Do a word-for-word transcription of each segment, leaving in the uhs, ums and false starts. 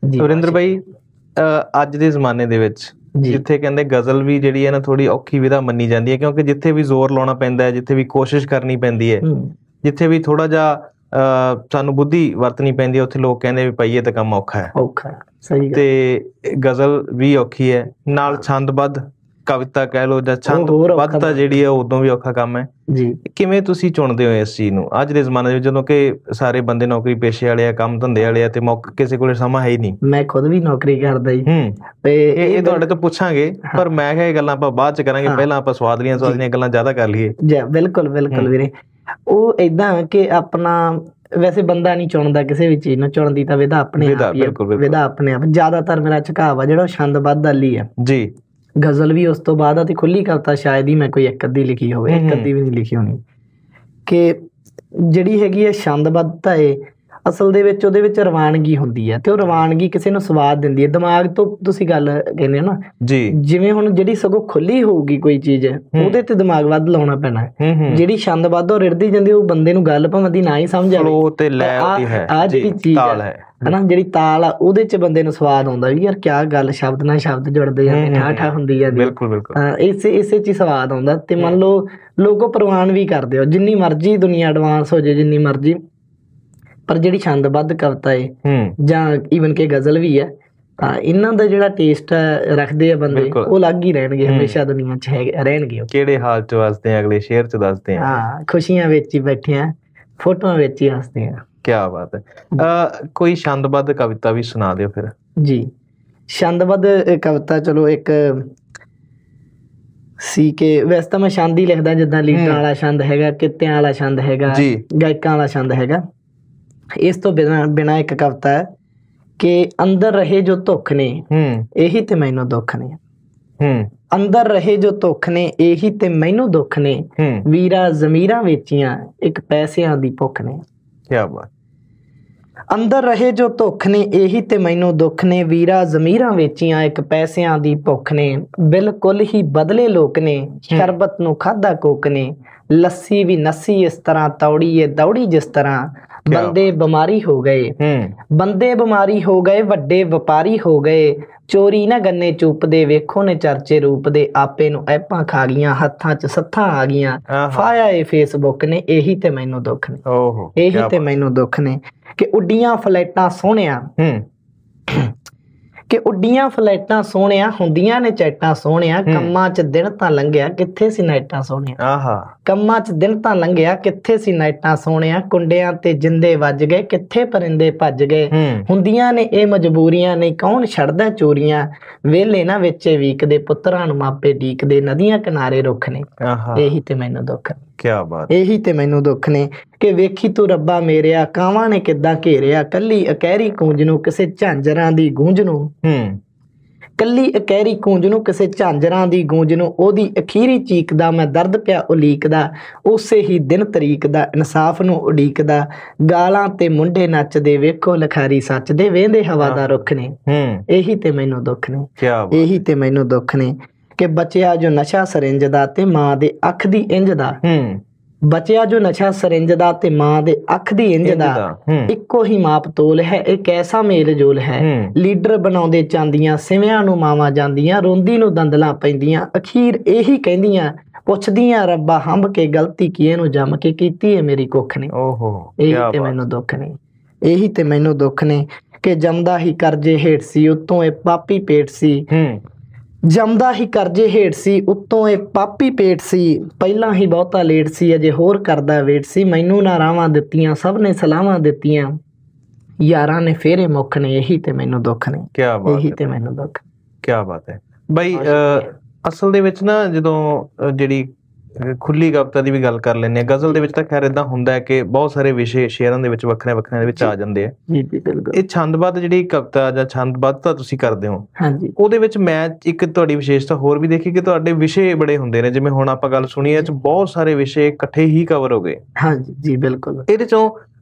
ਵਰਿੰਦਰ ਬਾਈ, ਅੱਜ ਦੇ ਜ਼ਮਾਨੇ ਦੇ ਵਿੱਚ ਜਿੱਥੇ ਕਹਿੰਦੇ ਗਜ਼ਲ ਵੀ ਜਿਹੜੀ ਹੈ ਨਾ ਥੋੜ੍ਹੀ ਔਖੀ ਵਿਧਾ ਮੰਨੀ ਜਾਂਦੀ ਹੈ, ਕਿਉਂਕਿ ਜਿੱਥੇ ਵੀ ਜ਼ੋਰ ਲਾਉਣਾ ਪੈਂਦਾ ਹੈ, ਜਿੱਥੇ ਵੀ ਕੋਸ਼ਿਸ਼ ਕਰਨੀ ਪੈਂਦੀ ਹੈ, ਜਿੱਥੇ ਵੀ ਥੋੜ੍ਹਾ ਜਿਹਾ ਸਾਨੂੰ ਬੁੱਧੀ ਵਰਤਣੀ ਪੈਂਦੀ ਹੈ, ਉੱਥੇ ਲੋਕ ਕਹਿੰਦੇ ਵੀ ਭਾਈ ਇਹ ਤਾਂ ਕੰਮ ਔਖਾ ਹੈ। ਔਖਾ ਸਹੀ। ਤੇ ਗਜ਼ਲ ਵੀ ਔਖੀ ਹੈ, ਨਾਲ ਛੰਦਬੱਧ ਕਵਿਤਾ ਕਹਿ ਲਓ ਜਾਂ ਛੰਦਬੱਧਤਾ ਜਿਹੜੀ ਹੈ ਉਦੋਂ ਵੀ ਔਖਾ ਕੰਮ ਹੈ ਜੀ। ਕਿਵੇਂ ਤੁਸੀਂ ਚੁਣਦੇ ਹੋ ਇਸ ਚੀਜ਼ ਨੂੰ ਅੱਜ ਦੇ ਜ਼ਮਾਨੇ ਵਿੱਚ, ਜਦੋਂ ਕਿ ਸਾਰੇ ਬੰਦੇ ਨੌਕਰੀ ਪੇਸ਼ੇ ਵਾਲੇ ਆ, ਕੰਮ ਧੰਦੇ ਵਾਲੇ ਆ, ਤੇ ਮੌਕਾ ਕਿਸੇ ਕੋਲ ਸਮਾਂ ਹੈ ਹੀ ਨਹੀਂ। ਮੈਂ ਖੁਦ ਵੀ ਨੌਕਰੀ ਕਰਦਾ ਜੀ। ਹੂੰ ਤੇ ਇਹ ਤੁਹਾਡੇ ਤੋਂ ਪੁੱਛਾਂਗੇ, ਪਰ ਮੈਂ ਕਿਹਾ ਇਹ ਗੱਲਾਂ ਆਪਾਂ ਬਾਅਦ ਚ ਕਰਾਂਗੇ, ਪਹਿਲਾਂ ਆਪਾਂ ਸਵਾਦਲੀਆਂ ਸਵਾਦਲੀਆਂ ਗੱਲਾਂ ਜ਼ਿਆਦਾ ਕਰ ਲਈਏ। ਬਿਲਕੁਲ ਬਿਲਕੁਲ ਵੀਰੇ। ਉਹ ਏਦਾਂ ਕਿ ਆਪਣਾ ਵੈਸੇ ਬੰਦਾ ਨਹੀਂ ਚੁਣਦਾ ਕਿਸੇ ਵੀ ਚੀਜ਼ ਨੂੰ, ਚੁਣਦੀ ਤਾਂ ਵਿਧਾ ਆਪਣੇ ਆਪ ਹੀ ਹੈ, ਵਿਧਾ ਆਪਣੇ ਆਪ। ਜ਼ਿਆਦਾਤਰ ਮੇਰਾ ਝੁਕਾਅ ਆ ਜਿਹੜਾ ਉਹ ਛੰਦਬੱਧ ਵਾਲੀ ਆ ਜੀ। ਗਜ਼ਲ ਵੀ ਉਸ ਤੋਂ ਬਾਅਦ ਆ, ਤੇ ਖੁੱਲੀ ਕਵਿਤਾ ਸ਼ਾਇਦ ਹੀ ਮੈਂ ਕੋਈ ਇੱਕ ਅੱਧੀ ਲਿਖੀ ਹੋਵੇ, ਇੱਕ ਅੱਧੀ ਵੀ ਨਹੀਂ ਲਿਖੀ ਹੋਣੀ। ਕਿ ਜਿਹੜੀ ਹੈਗੀ ਹੈ ਛੰਦਬੱਧਤਾ ਏ, ਅਸਲ ਦੇ ਵਿੱਚ ਉਹਦੇ ਵਿੱਚ ਰਵਾਨਗੀ ਹੁੰਦੀ ਹੈ, ਤੇ ਉਹ ਰਵਾਨਗੀ ਕਿਸੇ ਨੂੰ ਸਵਾਦ ਦਿੰਦੀ ਹੈ। ਦਿਮਾਗ ਤੋਂ ਤੁਸੀਂ ਗੱਲ ਕਹਿੰਦੇ ਹੋ ਨਾ ਜੀ, ਜਿਵੇਂ ਹੁਣ ਜਿਹੜੀ ਸਗੋਂ ਖੁੱਲੀ ਹੋਊਗੀ ਕੋਈ ਚੀਜ਼, ਉਹਦੇ ਤੇ ਦਿਮਾਗ ਵੱਧ ਲਾਉਣਾ ਪੈਣਾ। ਜਿਹੜੀ ਛੰਦਬੱਧ ਉਹ ਰਿੜਦੀ ਜਾਂਦੀ, ਉਹ ਬੰਦੇ ਨੂੰ ਗੱਲ ਭਾਵੇਂ ਦੀ ਨਾ ਹੀ ਸਮਝ ਆਵੇ, ਆਹ ਜਿਹੜੀ ਚੀਜ਼ ਹੈ ਹਨਾ, ਜਿਹੜੀ ਤਾਲ ਆ ਉਹਦੇ ਚ ਬੰਦੇ ਨੂੰ ਸਵਾਦ ਆਉਂਦਾ ਵੀ ਯਾਰ ਕਿਆ ਗੱਲ, ਸ਼ਬਦ ਨਾਲ ਸ਼ਬਦ ਜੁੜਦੇ ਜਾਂਦੇ, ਠਾਹ ਠਾਹ ਹੁੰਦੀ ਜਾਂਦੀ, ਇਸੇ ਇਸੇ ਚ ਹੀ ਸਵਾਦ ਆਉਂਦਾ। ਤੇ ਮੰਨ ਲਓ ਲੋਕ ਪ੍ਰਵਾਨ ਵੀ ਕਰਦੇ ਹੋ, ਜਿੰਨੀ ਮਰਜ਼ੀ ਦੁਨੀਆ ਐਡਵਾਂਸ ਹੋ ਜਾਏ, ਜਿੰਨੀ ਮਰਜ਼ੀ, ਪਰ ਜਿਹੜੀ ਛੰਦਬੱਧ ਕਵਿਤਾ ਹੈ ਜਾਂ ਈਵਨ ਕਿ ਗਜ਼ਲ ਵੀ ਹੈ, ਤਾਂ ਇਹਨਾਂ ਦਾ ਜਿਹੜਾ ਟੇਸਟ ਰੱਖਦੇ ਆ ਬੰਦੇ, ਉਹ ਅਲੱਗ ਹੀ ਰਹਿਣਗੇ, ਹਮੇਸ਼ਾ ਦੁਨੀਆ ਚ ਹੈਗੇ ਰਹਿਣਗੇ। ਕਿਹੜੇ ਹਾਲ ਚ ਵਸਦੇ ਆ, ਅਗਲੇ ਸ਼ੇਰ ਚ ਦੱਸਦੇ ਆ, ਹਾਂ ਖੁਸ਼ੀਆਂ ਵਿੱਚ ਹੀ ਬੈਠੇ ਆ, ਫੋਟੋਆਂ ਵਿੱਚ ਹੀ ਹੱਸਦੇ ਆ। ਕਿਆ ਬਾਤ ਹੈ। ਅਹ ਕੋਈ ਛੰਦਬੱਧ ਕਵਿਤਾ ਵੀ ਸੁਣਾ ਦਿਓ ਫਿਰ ਜੀ। ਛੰਦਬੱਧ ਕਵਿਤਾ ਚਲੋ ਇੱਕ ਸੀ ਕਿ ਵੈਸੇ ਤਾਂ ਮੈਂ ਛੰਦ ਹੀ ਲਿਖਦਾ, ਜਿੱਦਾਂ ਲੀਡਾਂ ਵਾਲਾ ਛੰਦ ਹੈਗਾ, ਕਿੱਤਿਆਂ ਵਾਲਾ ਛੰਦ ਹੈਗਾ, ਗਾਇਕਾਂ ਵਾਲਾ ਛੰਦ ਹੈਗਾ। ਇਸ ਤੋਂ ਬਿਨਾਂ ਬਿਨਾਂ ਇੱਕ ਕਵਿਤਾ ਹੈ ਕਿ ਅੰਦਰ ਰਹੇ ਜੋ ਧੁੱਖ ਨੇ ਇਹੀ ਤੇ ਮੈਨੂੰ ਦੁੱਖ ਨੇ, ਅੰਦਰ ਰਹੇ ਜੋ ਧੁੱਖ ਨੇ ਇਹੀ ਤੇ ਮੈਨੂੰ ਦੁੱਖ ਨੇ, ਵੀਰਾ ਜ਼ਮੀਰਾਂ ਵੇਚੀਆਂ ਇੱਕ ਪੈਸਿਆਂ ਦੀ ਭੁੱਖ ਨੇ। ਕਿਆ ਬਾਤ। ਅੰਦਰ ਰਹੇ ਜੋ ਧੁੱਖ ਨੇ ਇਹੀ ਤੇ ਮੈਨੂੰ ਦੁੱਖ ਨੇ, ਵੀਰਾ ਜ਼ਮੀਰਾਂ ਵੇਚੀਆਂ ਇੱਕ ਪੈਸਿਆਂ ਦੀ ਭੁੱਖ ਨੇ, ਬਿਲਕੁਲ ਹੀ ਬਦਲੇ ਲੋਕ ਨੇ ਸ਼ਰਬਤ ਨੂੰ ਖਾਧਾ ਕੋਕ ਨੇ, ਲੱਸੀ ਵੀ ਨੱਸੀ ਇਸ ਤਰ੍ਹਾਂ ਤੌੜੀ ਏ ਦੌੜੀ ਜਿਸ ਤਰ੍ਹਾਂ, ਬੰਦੇ ਬਿਮਾਰੀ ਹੋ ਗਏ, ਬੰਦੇ ਬਿਮਾਰੀ ਹੋ ਗਏ, ਵੱਡੇ ਵਪਾਰੀ ਹੋ ਗਏ, ਚੋਰੀ ਨਾ ਗੰਨੇ ਚੂਪਦੇ ਵੇਖੋ ਨੇ ਚਰਚੇ ਰੂਪ ਦੇ, ਆਪੇ ਨੂੰ ਐਪਾਂ ਖਾ ਗਈਆਂ ਹੱਥਾਂ ਚ ਸੱਥਾਂ ਆ ਗਈਆਂ, ਫਾਇਆ ਏ ਫੇਸਬੁੱਕ ਨੇ ਇਹੀ ਤੇ ਮੈਨੂੰ ਦੁੱਖ ਨੇ, ਇਹੀ ਤੇ ਮੈਨੂੰ ਦੁੱਖ ਨੇ। ਕਿ ਉੱਡੀਆਂ ਫਲੈਟਾਂ ਸੋਹਣਿਆ, ਕਿ ਉੱਡੀਆਂ ਫਲੈਟਾਂ ਸੋਹਣਿਆ ਹੁੰਦੀਆਂ ਨੇ ਚੈਟਾਂ ਸੋਹਣਿਆ, ਕੰਮਾਂ ਚ ਦਿਨ ਤਾਂ ਲੰਘਿਆ ਕਿੱਥੇ ਸੀ ਨਾਈਟਾਂ ਸੋਹਣਿਆ, ਕੰਮਾਂ ਚ ਦਿਨ ਤਾਂ ਲੰਘਿਆ ਕਿੱਥੇ ਸੀ ਨਾਈਟਾਂ ਸੋਹਣਿਆ, ਕੁੰਡਿਆਂ ਤੇ ਜਿੰਦੇ ਵੱਜ ਗਏ ਕਿੱਥੇ ਪਰਿੰਦੇ ਭੱਜ ਗਏ, ਹੁੰਦੀਆਂ ਨੇ ਇਹ ਮਜਬੂਰੀਆਂ ਨਹੀਂ ਕੌਣ ਛੱਡਦਾ ਚੋਰੀਆਂ, ਵੇਲੇ ਨਾ ਵਿੱਚੇ ਵੀਕਦੇ ਪੁੱਤਰਾਂ ਨੂੰ ਮਾਪੇ ਡੀਕਦੇ, ਨਦੀਆਂ ਕਿਨਾਰੇ ਰੁੱਖ ਨੇ ਇਹੀ ਤੇ ਮੈਨੂੰ ਦੁੱਖ ਨੇ। ਕਿਆ ਬਾਤ। ਇਹੀ ਤੇ ਮੈਨੂੰ ਦੁੱਖ ਨੇ ਕਿ ਵੇਖੀ ਤੂੰ ਰੱਬਾ ਮੇਰਿਆ ਕਾਵਾਂ ਨੇ ਕਿੱਦਾਂ ਘੇਰਿਆ, ਕੱਲੀ ਅਕਹਿਰੀ ਕੂੰਜ ਨੂੰ ਕਿਸੇ ਝਾਂਜਰਾਂ ਦੀ ਗੂੰਜ ਨੂੰ, ਕੱਲੀ ਅਕਹਿਰੀ ਕੂੰਜ ਨੂੰ ਕਿਸੇ ਝਾਂਜਰਾਂ ਦੀ ਗੂੰਜ ਨੂੰ, ਉਹਦੀ ਅਖੀਰੀ ਚੀਕ ਦਾ ਮੈਂ ਦਰਦ ਪਿਆ ਉਲੀਕਦਾ, ਉਸੇ ਹੀ ਦਿਨ ਤਰੀਕ ਦਾ ਇਨਸਾਫ ਨੂੰ ਉਡੀਕਦਾ, ਗਾਲਾਂ ਤੇ ਮੁੰਡੇ ਨੱਚਦੇ ਵੇਖੋ ਲਿਖਾਰੀ ਸੱਚ ਦੇ, ਵੇਂਦੇ ਹਵਾ ਦਾ ਰੁੱਖ ਨੇ ਇਹੀ ਤੇ ਮੈਨੂੰ ਦੁੱਖ ਨੇ, ਇਹੀ ਤੇ ਮੈਨੂੰ ਦੁੱਖ ਨੇ। ਕਿ ਬਚਿਆ ਜੋ ਨਸ਼ਾ ਸਰਿੰਜ ਦਾ ਤੇ ਮਾਂ ਦੇ ਅੱਖ ਦੀ ਇੰਝ ਦਾ, ਬਚਿਆ ਜੋ ਨਸ਼ਾ ਸਰਿੰਜ ਦਾ ਤੇ ਮਾਂ ਦੇ ਅੱਖ ਦੀ ਇੰਝ ਦਾ, ਇੱਕੋ ਹੀ ਮਾਪ ਤੋਲ ਹੈ ਇਹ ਕੈਸਾ ਮੇਲ ਜੋਲ ਹੈ, ਲੀਡਰ ਬਣਾਉਂਦੇ ਚਾਂਦੀਆਂ ਸਿਵਿਆਂ ਨੂੰ ਮਾਵਾਂ ਜਾਂਦੀਆਂ, ਰੋਂਦੀ ਨੂੰ ਦੰਦਲਾਂ ਪੈਂਦੀਆਂ ਅਖੀਰ ਇਹੀ ਕਹਿੰਦੀਆਂ, ਪੁੱਛਦੀਆਂ ਰੱਬਾ ਹੰਭ ਕੇ ਗਲਤੀ ਕੀ ਇਹਨੂੰ ਜੰਮ ਕੇ ਕੀਤੀ ਹੈ ਮੇਰੀ ਕੁੱਖ ਨੇ, ਇਹੀ ਤੇ ਮੈਨੂੰ ਦੁੱਖ ਨੇ, ਇਹੀ ਤੇ ਮੈਨੂੰ ਦੁੱਖ ਨੇ। ਕਿ ਜੰਮਦਾ ਹੀ ਕਰਜੇ ਹੇਠ ਸੀ ਉੱਤੋਂ ਇਹ ਪਾਪੀ ਪੇਟ ਸੀ, ਜੰਮਦਾ ਹੀ ਕਰਜੇ ਹੇਠ ਸੀ ਉੱਤੋਂ ਇਹ ਪਾਪੀ ਪੇਟ ਸੀ, ਪਹਿਲਾਂ ਹੀ ਬਹੁਤਾ ਲੇਟ ਸੀ ਅਜੇ ਹੋਰ ਕਰਦਾ ਵੇਟ ਸੀ, ਮੈਨੂੰ ਨਾ ਰਾਵਾਂ ਦਿੱਤੀਆਂ ਸਭ ਨੇ ਸਲਾਹਾਂ ਦਿੱਤੀਆਂ, ਯਾਰਾਂ ਨੇ ਫੇਰੇ ਮੁੱਖ ਨੇ ਇਹੀ ਤੇ ਮੈਨੂੰ ਦੁੱਖ ਨੇ, ਇਹੀ ਤੇ ਮੈਨੂੰ ਦੁੱਖ। ਕਿਆ ਬਾਤ ਹੈ ਬਾਈ। ਅਸਲ ਦੇ ਵਿੱਚ ਨਾ ਜਦੋਂ ਜਿਹੜੀ ਖੁੱਲੀ ਕਵਿਤਾ ਦੀ ਵੀ ਗੱਲ ਕਰ ਲੈਂਦੇ ਹਾਂ, ਗਜ਼ਲ ਦੇ ਵਿੱਚ ਤਾਂ ਖੈਰ ਏਦਾਂ ਹੁੰਦਾ ਹੈ ਕਿ ਬਹੁਤ ਸਾਰੇ ਵਿਸ਼ੇ ਸ਼ੇਅਰਾਂ ਦੇ ਵਿੱਚ ਵੱਖਰੇ ਵੱਖਰਿਆਂ ਦੇ ਵਿੱਚ ਆ ਜਾਂਦੇ ਆ। ਇਹ ਛੰਦਬੱਧ ਜਿਹੜੀ ਕਵਿਤਾ ਜਾਂ ਛੰਦਬੱਧਤਾ ਤੁਸੀਂ ਕਰਦੇ ਹੋ, ਉਹਦੇ ਵਿੱਚ ਮੈਂ ਇੱਕ ਤੁਹਾਡੀ ਵਿਸ਼ੇਸ਼ਤਾ ਹੋਰ ਵੀ ਦੇਖੀ ਕਿ ਤੁਹਾਡੇ ਵਿਸ਼ੇ ਬੜੇ ਹੁੰਦੇ ਨੇ, ਜਿਵੇਂ ਹੁਣ ਆਪਾਂ ਗੱਲ ਸੁਣੀ ਇਹ 'ਚ ਬਹੁਤ ਸਾਰੇ ਵਿਸ਼ੇ ਇਕੱਠੇ ਹੀ ਕਵਰ ਹੋ ਗਏ। ਹਾਂਜੀ ਜੀ ਬਿਲਕੁਲ। ਇਹਦੇ ਚੋਂ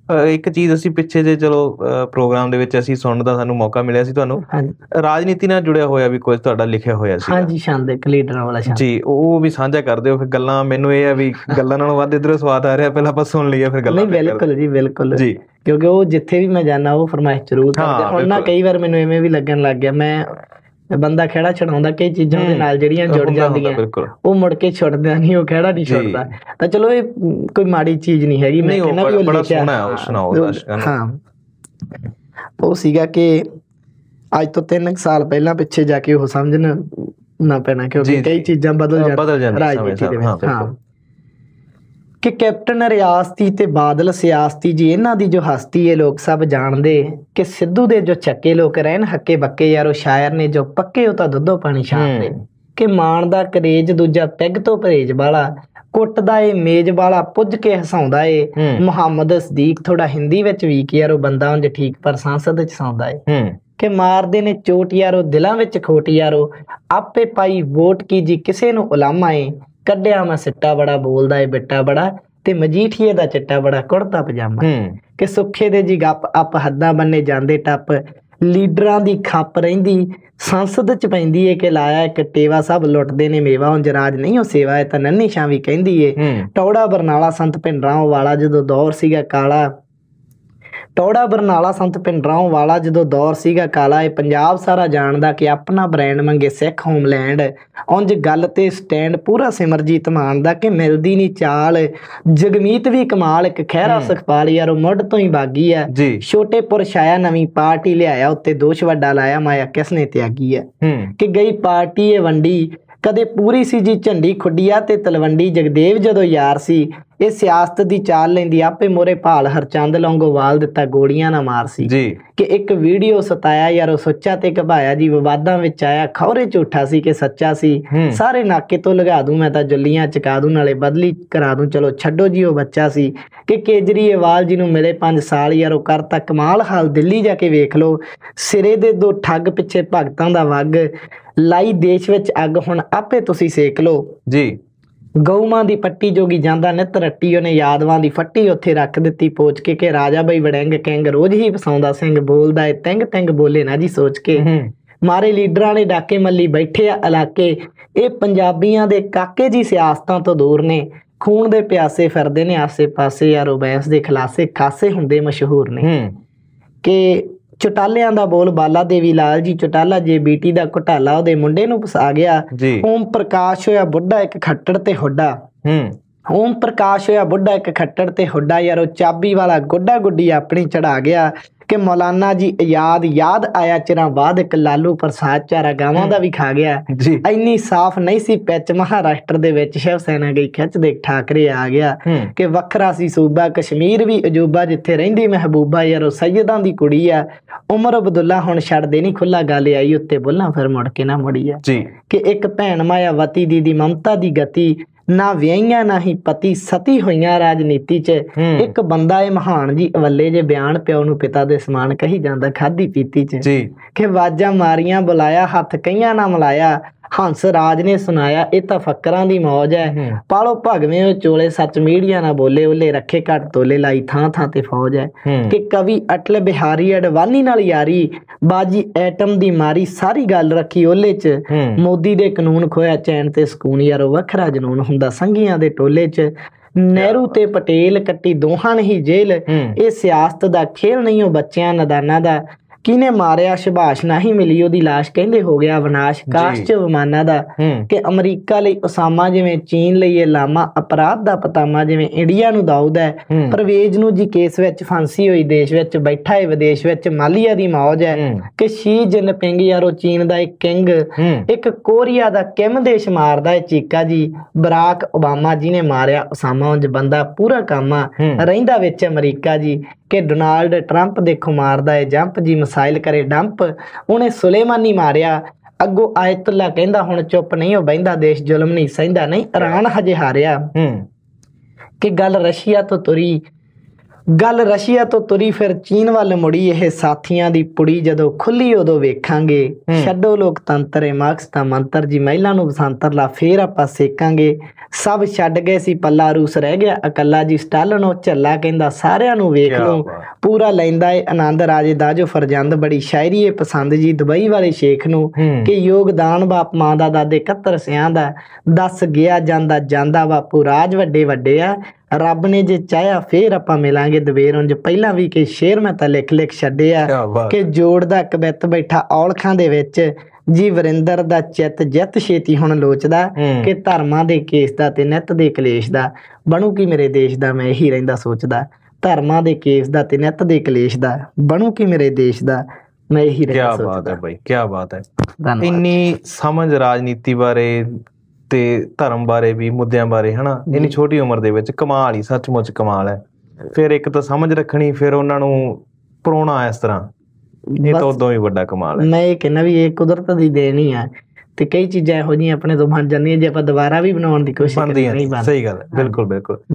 ਇੱਕ ਚੀਜ਼ ਅਸੀਂ ਪਿੱਛੇ ਜੇ ਚਲੋ ਪ੍ਰੋਗਰਾਮ ਦੇ ਵਿੱਚ ਅਸੀਂ ਸੁਣਨ ਦਾ ਸਾਨੂੰ ਮੌਕਾ ਮਿਲਿਆ ਸੀ ਤੁਹਾਨੂੰ, ਰਾਜਨੀਤੀ ਨਾਲ ਜੁੜਿਆ ਹੋਇਆ ਵੀ ਕੁਝ ਤੁਹਾਡਾ ਲਿਖਿਆ ਹੋਇਆ ਸੀ। ਹਾਂਜੀ, ਛੰਦ ਇੱਕ ਲੀਡਰਾਂ ਵਾਲਾ ਛੰਦ ਜੀ, ਉਹ ਵੀ ਸਾਂਝਾ ਕਰਦੇ ਹੋ। ਫਿਰ ਗੱਲਾਂ ਮੈਨੂੰ ਇਹ ਆ ਵੀ ਗੱਲਾਂ ਨਾਲੋਂ ਵੱਧ ਇੱਧਰੋਂ ਸਵਾਦ ਆ ਰਿਹਾ, ਪਹਿਲਾਂ ਆਪਾਂ ਸੁਣ ਲਈਏ ਫਿਰ ਗੱਲਾਂ। ਬਿਲਕੁਲ ਜੀ, ਬਿਲਕੁਲ ਜੀ, ਕਿਉਂਕਿ ਉਹ ਜਿੱਥੇ ਵੀ ਮੈਂ ਜਾਣਾ ਉਹ ਫਰਮਾਇਸ਼ ਜ਼ਰੂਰ ਕਰਦੇ। ਹੁਣ ਨਾ ਕਈ ਵਾਰ ਮੈਨੂੰ ਐਵੇਂ ਵੀ ਲੱਗਣ ਲੱਗ ਗਿਆ, ਮੈਂ ਬੰਦਾ ਖਹਿੜਾ ਛਡਾਉਂਦਾ ਕਈ ਚੀਜ਼ਾਂ ਉਹਦੇ ਨਾਲ ਜਿਹੜੀਆਂ ਜੁੜ ਜਾਂਦੀਆਂ ਉਹ ਮੁੜ ਕੇ ਛੁੱਟਦਾ ਨਹੀਂ, ਉਹ ਖਹਿੜਾ ਨਹੀਂ ਛੁੱਟਦਾ। ਤਾਂ ਚਲੋ ਇਹ ਕੋਈ ਮਾੜੀ ਚੀਜ਼ ਨਹੀਂ ਹੈਗੀ। ਮੈਂ ਕਹਿੰਦਾ ਵੀ ਉਹ ਲਿਖਿਆ, ਹਾਂ, ਉਹ ਸੀਗਾ ਕਿ ਅੱਜ ਤੋਂ ਤਿੰਨ ਸਾਲ ਪਹਿਲਾਂ ਪਿੱਛੇ ਜਾ ਕੇ ਉਹ ਸਮਝਣ ਨਾ ਪੈਣਾ, ਕਿਉਂਕਿ ਕਈ ਚੀਜ਼ਾਂ ਬਦਲ ਜਾਂਦੀਆਂ ਰਾਜਨੀਤੀ ਦੇ ਵਿੱਚ। ਹਾਂ, ਕਿ ਕੈਪਟਨ ਰਿਆਸਤੀ ਤੇ ਬਾਦਲ ਸਿਆਸਤੀ ਜੀ, ਇਹਨਾਂ ਦੀ ਜੋ ਹਸਤੀ ਹੈ ਲੋਕ ਸਭ ਜਾਣਦੇ, ਕਿ ਸਿੱਧੂ ਦੇ ਜੋ ਚੱਕੇ ਲੋਕ ਰਹਿਣ ਹੱਕੇ ਬੱਕੇ ਯਾਰੋ, ਸ਼ਾਇਰ ਨੇ ਜੋ ਪੱਕੇ ਉਹ ਤਾਂ ਦੁੱਧੋ ਪਾਣੀ ਛਾਣਦੇ, ਕਿ ਮਾਣ ਦਾ ਕਰੇਜ ਦੂਜਾ ਪੈਗ ਤੋਂ ਪਰਹੇਜ ਵਾਲਾ, ਕੁੱਟਦਾ ਏ ਮੇਜ਼ ਵਾਲਾ ਪੁੱਜ ਕੇ ਹਸਾਉਂਦਾ ਏ, ਮੁਹੰਮਦ ਸਦੀਕ ਥੋੜਾ ਹਿੰਦੀ ਵਿੱਚ ਵੀਕ ਯਾਰੋ, ਬੰਦਾ ਉਂਝ ਠੀਕ ਪਰ ਸੰਸਦ ਚ ਸੌਂਦਾ ਏ, ਕਿ ਮਾਰਦੇ ਨੇ ਚੋਟ ਯਾਰੋ ਦਿਲਾਂ ਵਿੱਚ ਖੋਟ ਯਾਰੋ, ਆਪੇ ਪਾਈ ਵੋਟ ਕੀ ਜੀ ਕਿਸੇ ਨੂੰ ਉਲਾਮਾ ਏ, ਕੱਢਿਆ ਮੈਂ ਸਿੱਟਾ ਬੜਾ ਬੋਲਦਾ ਏ ਬਿੱਟਾ ਬੜਾ, ਤੇ ਮਜੀਠੀਏ ਦਾ ਚਿੱਟਾ ਬੜਾ ਕੁੜਤਾ ਪਜਾਮਾ, ਕਿ ਸੁੱਖੇ ਦੇ ਜੀ ਗੱਪ ਅੱਪ ਹੱਦਾਂ ਬੰਨੇ ਜਾਂਦੇ ਟੱਪ, ਲੀਡਰਾਂ ਦੀ ਖੱਪ ਰਹਿੰਦੀ ਸੰਸਦ ਚ ਪੈਂਦੀ ਏ, ਕਿ ਲਾਇਆ ਇੱਕ ਟੇਵਾ ਸਭ ਲੁੱਟਦੇ ਨੇ ਮੇਵਾ, ਉਂਝ ਰਾਜ ਨਹੀਂ ਉਹ ਸੇਵਾ ਏ ਤਾਂ ਨੰਨੀ ਛਾਂ ਵੀ ਕਹਿੰਦੀ ਏ, ਟੌੜਾ ਬਰਨਾਲਾ ਸੰਤ ਭਿੰਡਰਾਂ ਵਾਲਾ ਜਦੋਂ ਦੌਰ ਸੀਗਾ ਕਾਲਾ, ਟੌੜਾ ਬਰਨਾਲਾ ਸੰਤ ਭਿੰਡਰਾਂ ਵਾਲਾ ਜਦੋਂ ਦੌਰ ਸੀਗਾ ਕਾਲਾ, ਇਹ ਪੰਜਾਬ ਸਾਰਾ ਜਾਣਦਾ ਕਿ ਆਪਣਾ ਬ੍ਰਾਂਡ ਮੰਗੇ ਸਿੱਖ ਹੋਮਲੈਂਡ, ਉਂਝ ਗੱਲ ਤੇ ਸਟੈਂਡ ਪੂਰਾ ਸਿਮਰਜੀਤ ਮਾਨ ਦਾ, ਕਿ ਮਿਲਦੀ ਨਹੀਂ ਚਾਲ ਜਗਮੀਤ ਵੀ ਕਮਾਲ, ਇੱਕ ਖਹਿਰਾ ਸੁਖਪਾਲ ਯਾਰੋ ਮੁੱਢ ਤੋਂ ਹੀ ਬਾਗੀ ਆ, ਛੋਟੇ ਪੁਰ ਛਾਇਆ ਨਵੀਂ ਪਾਰਟੀ ਲਿਆਇਆ ਉੱਤੇ ਦੋਸ਼ ਵੱਡਾ ਲਾਇਆ, ਮਾਇਆ ਕਿਸਨੇ ਤਿਆਗੀ ਹੈ, ਕਿ ਗਈ ਪਾਰਟੀ ਇਹ ਵੰਡੀ ਕਦੇ ਪੂਰੀ ਸੀ ਜੀ ਝੰਡੀ ਖੁੱਡੀਆ ਤੇ ਤਲਵੰਡੀ, ਜਗਦੇਵ ਜਦੋਂ ਯਾਰ ਸੀ ਇਹ ਸਿਆਸਤ ਦੀ ਚਾਲ ਲੈਂਦੀ, ਆਪੇ ਮੋਰੇ ਭਾਲ ਹਰਚੰਦ ਲੌਂਗੋਵਾਲ ਦਿੱਤਾ ਗੋਲੀਆਂ ਨਾ ਮਾਰ ਸੀ, ਕਿ ਇੱਕ ਵੀਡੀਓ ਸਤਾਇਆ ਯਾਰੋ ਸੋਚਾ ਤੇ ਘਬਾਇਆ ਜੀ, ਵਿਵਾਦਾਂ ਵਿੱਚ ਆਇਆ ਖੌਰੇ ਝੂਠਾ ਸੀ ਕਿ ਸੱਚਾ ਸੀ, ਸਾਰੇ ਨਾਕੇ ਤੋਂ ਲਗਾ ਦੂੰ ਮੈਂ ਤਾਂ ਜੁੱਲੀਆਂ ਚਕਾ ਦੂੰ ਨਾਲੇ ਬਦਲੀ ਕਰਾ ਦੂੰ, ਚਲੋ ਛੱਡੋ ਜੀ ਉਹ ਬੱਚਾ ਸੀ, ਕਿ ਕੇਜਰੀਵਾਲ ਜੀ ਨੂੰ ਮਿਲੇ ਪੰਜ ਸਾਲ ਯਾਰੋ ਕਰਤਾ ਕਮਾਲ ਹਾਲ, ਦਿੱਲੀ ਜਾ ਕੇ ਵੇਖ ਲਓ ਸਿਰੇ ਦੇ ਦੋ ਠੱਗ ਪਿੱਛੇ ਭਗਤਾਂ ਦਾ ਵੱਗ, ਲਾਈ ਦੇਸ਼ ਵਿੱਚ ਅੱਗ ਹੁਣ ਆਪੇ ਤੁਸੀਂ ਸੇਕ ਲਓ ਜੀ, ਗਊਮਾਂ ਦੀ ਪੱਟੀ ਜੋਗੀ ਜਾਂਦਾ ਨਿੱਤ ਰੱਟੀ, ਉਹਨੇ ਯਾਦਵਾਂ ਦੀ ਫੱਟੀ ਉੱਥੇ ਰੱਖ ਦਿੱਤੀ ਪੋਚ ਕੇ, ਕਿ ਰਾਜਾ ਬਈ ਵੜੈਂਗ ਕਿੰਗ ਰੋਜ਼ ਹੀ ਫਸਾਉਂਦਾ ਸਿੰਘ, ਬੋਲਦਾ ਏ ਤਿੰਗ ਤਿੰਗ ਬੋਲੇ ਨਾ ਜੀ ਸੋਚ ਕੇ, ਮਾਰੇ ਲੀਡਰਾਂ ਨੇ ਡਾਕੇ ਮੱਲੀ ਬੈਠੇ ਆ ਇਲਾਕੇ, ਇਹ ਪੰਜਾਬੀਆਂ ਦੇ ਕਾਕੇ ਜੀ ਸਿਆਸਤਾਂ ਤੋਂ ਦੂਰ ਨੇ, ਖੂਨ ਦੇ ਪਿਆਸੇ ਫਿਰਦੇ ਨੇ ਆਸੇ ਪਾਸੇ ਯਾਰੋ, ਬੈਂਸ ਦੇ ਖਲਾਸੇ ਖਾਸੇ ਹੁੰਦੇ ਮਸ਼ਹੂਰ ਨੇ, ਕਿ ਚੁਟਾਲਿਆਂ ਦਾ ਬੋਲ ਬਾਲਾ ਦੇਵੀ ਲਾਲ ਜੀ ਚੁਟਾਲਾ, ਜੇ ਬੀਟੀ ਦਾ ਘੁਟਾਲਾ ਉਹਦੇ ਮੁੰਡੇ ਨੂੰ ਫਸਾ ਗਿਆ, ਓਮ ਪ੍ਰਕਾਸ਼ ਹੋਇਆ ਬੁੱਢਾ ਇੱਕ ਖੱਟੜ ਤੇ ਹੁੱਡਾ, ਓਮ ਪ੍ਰਕਾਸ਼ ਹੋਇਆ ਬੁੱਢਾ ਇੱਕ ਖੱਟੜ ਤੇ ਹੁੱਡਾ ਯਾਰੋ, ਚਾਬੀ ਵਾਲਾ ਗੁੱਡਾ ਗੁੱਡੀ ਆਪਣੀ ਚੜਾ ਗਿਆ, ਕਿ ਮੌਲਾਨਾ ਜੀ ਯਾਦ ਯਾਦ ਆਇਆ ਚਿਰਾਂ ਬਾਅਦ, ਇੱਕ ਲਾਲੂ ਪ੍ਰਸਾਦ ਚਾਰਾ ਗਾਵਾਂ ਦਾ ਵੀ ਖਾ ਗਿਆ, ਇੰਨੀ ਸਾਫ਼ ਨਹੀਂ ਸੀ ਪਿੱਚ ਮਹਾਰਾਸ਼ਟਰ ਦੇ ਵਿੱਚ ਸ਼ਿਵ ਸੈਨਾ ਗਈ ਖਿੱਚ ਦੇ ਠਾਕਰੇ ਆ ਗਿਆ, ਕਿ ਵੱਖਰਾ ਸੀ ਸੂਬਾ ਕਸ਼ਮੀਰ ਵੀ ਅਜੂਬਾ, ਜਿੱਥੇ ਰਹਿੰਦੀ ਮਹਿਬੂਬਾ ਯਾਰੋ ਸੈਯਦਾਂ ਦੀ ਕੁੜੀ ਆ, ਉਮਰ ਅਬਦੁੱਲਾ ਹੁਣ ਛੱਡਦੇ ਨਹੀਂ ਖੁੱਲਾ ਗੱਲ ਆਈ ਉੱਤੇ ਬੋਲਾਂ ਫਿਰ ਮੁੜ ਕੇ ਨਾ ਮੁੜੀ ਆ, ਕਿ ਇੱਕ ਭੈਣ ਮਾਇਆਵਤੀ ਦੀ ਦੀ ਮਮਤਾ ਦੀ ਗਤੀ, ਨਾ ਵਿਆਹੀਆਂ ਨਾ ਹੀ ਪਤੀ ਸਤੀ ਹੋਈਆਂ ਰਾਜਨੀਤੀ ਚ, ਇੱਕ ਬੰਦਾ ਏ ਮਹਾਨ ਜੀ ਅਵੱਲੇ ਜੇ ਬਿਆਨ ਪਿਓ ਨੂੰ ਪਿਤਾ ਦੇ ਸਮਾਨ ਕਹੀ ਜਾਂਦਾ ਖਾਦੀ ਪੀਤੀ ਚ, ਕਿ ਵਾਜਾਂ ਮਾਰੀਆਂ ਬੁਲਾਇਆ ਹੱਥ ਕਈਆਂ ਨਾ ਮਿਲਾਇਆ, ਹੰਸ ਰਾਜ ਨੇ ਸੁਣਾਇਆ ਇਹ ਤਾਂ ਫੱਕਰਾਂ ਦੀ ਮੌਜ ਹੈ, ਪਾਲੋ ਭਗਵੇਂ ਉਹ ਚੋਲੇ ਸੱਚ ਮੀਡੀਆ ਨਾ ਬੋਲੇ, ਉਹਲੇ ਰੱਖੇ ਘੱਟ ਤੋਲੇ ਲਾਈ ਥਾਂ ਥਾਂ ਤੇ ਫੌਜ ਹੈ, ਕਿ ਕਵੀ ਅਟਲ ਬਿਹਾਰੀ ਅਡਵਾਨੀ ਨਾਲ ਯਾਰੀ, ਬਾਜੀ ਐਟਮ ਦੀ ਮਾਰੀ ਸਾਰੀ ਗੱਲ ਰੱਖੀ ਓਲੇ ਚ, ਮੋਦੀ ਦੇ ਕਾਨੂੰਨ ਖੋਇਆ ਚੈਨ ਤੇ ਸਕੂਨ ਯਾਰੋ, ਵੱਖਰਾ ਜਨੂਨ ਹੁੰਦਾ ਸੰਘੀਆਂ ਦੇ ਟੋਲੇ ਚ, ਨਹਿਰੂ ਤੇ ਪਟੇਲ ਕੱਟੀ ਦੋਹਾਂ ਨੇ ਹੀ ਜੇਲ੍ਹ, ਇਹ ਸਿਆਸਤ ਦਾ ਖੇਲ ਨਹੀਂ ਉਹ ਬੱਚਿਆਂ ਨਦਾਨਾਂ ਦਾ, ਕਿਹਨੇ ਮਾਰਿਆ ਸੁਭਾਸ਼ ਨਹੀਂ ਮਿਲੀ ਉਹਦੀ ਲਾਸ਼, ਕਹਿੰਦੇ ਹੋ ਗਿਆ ਵਿਨਾਸ਼ ਕਾਸ਼ ਚ ਵਿਮਾਨਾਂ ਦਾ, ਕਿ ਅਮਰੀਕਾ ਲਈ ਉਸਾਮਾ ਜਿਵੇਂ ਚੀਨ ਲਈ ਇਹ ਲਾਮਾ, ਅਪਰਾਧ ਦਾ ਪਤਾਮਾ ਜਿਵੇਂ ਇੰਡੀਆ ਨੂੰ ਦਾਊਦ ਹੈ, ਪਰਵੇਜ਼ ਨੂੰ ਜੀ ਕੇਸ ਵਿੱਚ ਫਾਂਸੀ ਹੋਈ ਦੇਸ਼ ਵਿੱਚ ਬੈਠਾ ਹੈ ਵਿਦੇਸ਼ ਵਿੱਚ, ਮਾਲੀਆ ਦੀ ਮੌਜ ਹੈ, ਕਿ ਸ਼ੀ ਜਿਨਪਿੰਗ ਯਾਰੋ ਚੀਨ ਦਾ ਇੱਕ ਕਿੰਗ, ਇੱਕ ਕੋਰੀਆ ਦਾ ਕਿਮ ਦੇਸ਼ ਮਾਰਦਾ ਹੈ ਚੀਕਾ ਜੀ, ਬਰਾਕ ਓਬਾਮਾ ਜਿਹਨੇ ਮਾਰਿਆ ਉਸਾਮਾ ਉਂਝ ਬੰਦਾ ਪੂਰਾ ਕਾਮਾ, ਰਹਿੰਦਾ ਵਿੱਚ ਅਮਰੀਕਾ ਜੀ, ਕਿ ਡੋਨਾਲਡ ਟਰੰਪ ਦੇਖੋ ਮਾਰਦਾ ਹੈ ਜੰਪ ਜੀ, ਮਿਸਾਈਲ ਕਰੇ ਡੰਪ, ਉਹਨੇ ਸੁਲੇਮਾਨੀ ਮਾਰਿਆ, ਅੱਗੋਂ ਆਇਤੁੱਲਾ ਕਹਿੰਦਾ ਹੁਣ ਚੁੱਪ ਨਹੀਂ ਉਹ ਬਹਿੰਦਾ, ਦੇਸ਼ ਜ਼ੁਲਮ ਨਹੀਂ ਸਹਿੰਦਾ, ਨਹੀਂ ਇਰਾਨ ਹਜੇ ਹਾਰਿਆ, ਕਿ ਗੱਲ ਰਸ਼ੀਆ ਤੋਂ ਤੁਰੀ ਗੱਲ ਰਸ਼ੀਆ ਤੋਂ ਤੁਰੀ ਫਿਰ ਚੀਨ ਵੱਲ ਮੁੜੀ ਇਹ ਸਾਥੀਆਂ ਦੀ ਪੁੜੀ ਜਦੋਂ ਖੁੱਲੀ ਉਦੋਂ ਵੇਖਾਂਗੇ ਛੱਡੋ ਲੋਕਤੰਤਰ ਏ ਮਾਰਕਸ ਦਾ ਮੰਤਰ ਜੀ ਮਹਿਲਾ ਨੂੰ ਬਸੰਤਰ ਲਾ ਫੇਰ ਆਪਾਂ ਸੇਕਾਂਗੇ ਸਭ ਛੱਡ ਗਏ ਸੀ ਪੱਲਾ ਰੂਸ ਰਹਿ ਗਿਆ ਇਕੱਲਾ ਜੀ ਸਟਾਲਨ ਉਹ ਝੱਲਾ ਕਹਿੰਦਾ ਸਾਰਿਆਂ ਨੂੰ ਵੇਖ ਲਓ ਪੂਰਾ ਲੈਂਦਾ ਏ ਆਨੰਦ ਰਾਜੇ ਦਾ ਜੋ ਫਰਜੰਦ ਬੜੀ ਸ਼ਾਇਰੀ ਏ ਪਸੰਦ ਜੀ ਦੁਬਈ ਵਾਲੇ ਸ਼ੇਖ ਨੂੰ ਕਿ ਯੋਗਦਾਨ ਬਾਪ ਮਾਂ ਦਾ ਦਾਦੇ ਇਕੱਤਰ ਸਿਆਂ ਦਾ ਦੱਸ ਗਿਆ ਜਾਂਦਾ ਜਾਂਦਾ ਬਾਪੂ ਰਾਜ ਵੱਡੇ ਵੱਡੇ ਆ ਰੱਬ ਨੇ ਜੇ ਚਾਹਿਆ ਫੇਰ ਆਪਾਂ ਮਿਲਾਂਗੇ ਦਵੇਰ ਉਂਝ ਪਹਿਲਾਂ ਵੀ ਕਿ ਸ਼ੇਰ ਮੈਂ ਤਾਂ ਲਿਖ ਲਿਖ ਛੱਡਿਆ ਕਿ ਜੋੜਦਾ ਕਬਿੱਤ ਬੈਠਾ ਔਲਖਾਂ ਦੇ ਵਿੱਚ ਜੀ ਵਰਿੰਦਰ ਦਾ ਚਿੱਤ ਜਿੱਤ ਛੇਤੀ ਹੁਣ ਲੋਚਦਾ ਕਿ ਧਰਮਾਂ ਦੇ ਕੇਸ ਦਾ ਤੇ ਨਿੱਤ ਦੇ ਕਲੇਸ਼ ਦਾ ਬਣੂ ਕੀ ਮੇਰੇ ਦੇਸ਼ ਦਾ ਮੈਂ ਇਹੀ ਰਹਿੰਦਾ ਸੋਚਦਾ ਧਰਮਾਂ ਦੇ ਕੇਸ ਦਾ ਤੇ ਨਿੱਤ ਦੇ ਕਲੇਸ਼ ਦਾ ਬਣੂ ਕੀ ਮੇਰੇ ਦੇਸ਼ ਦਾ ਮੈਂ ਇਹੀ ਰਹਿੰਦਾ ਸੋਚਦਾ। ਕੀ ਬਾਤ ਹੈ ਬਾਈ, ਕੀ ਬਾਤ ਹੈ। ਇੰਨੀ ਸਮਝ ਰਾਜਨੀਤੀ ਬਾਰੇ ਤੇ ਧਰਮ ਬਾਰੇ ਵੀ ਮੁੱਦਿਆਂ ਬਾਰੇ ਹਨਾ ਇੰਨੀ ਛੋਟੀ ਉਮਰ ਦੇ ਵਿੱਚ ਕਮਾਲ ਹੀ ਸੱਚਮੁੱਚ ਕਮਾਲ ਹੈ। ਫਿਰ ਇੱਕ ਤਾਂ ਸਮਝ ਰੱਖਣੀ ਫਿਰ ਉਹਨਾਂ ਨੂੰ ਪਰੋਣਾ ਇਸ ਤਰ੍ਹਾਂ ਇਹ ਤਾਂ ਉਦੋਂ ਹੀ ਵੱਡਾ ਕਮਾਲ ਹੈ। ਮੈਂ ਇਹ ਕਹਿੰਦਾ ਵੀ ਇਹ ਕੁਦਰਤ ਦੀ ਦੇਣ ਹੀ ਆ ਤੇ ਕਈ ਚੀਜ਼ਾਂ ਇਹੋ ਜਿਹੀਆਂ ਆਪਣੇ ਤੋਂ ਬਣ ਜਾਂਦੀਆਂ ਜੇ ਆਪਾਂ ਦੁਬਾਰਾ ਵੀ ਬਣਾਉਣ ਦੀ ਕੋਸ਼ਿਸ਼ ਕਰੀਏ ਨਹੀਂ ਬਣਦੀ। ਸਹੀ ਗੱਲ ਹੈ, ਬਿਲਕੁਲ ਬਿਲਕੁਲ।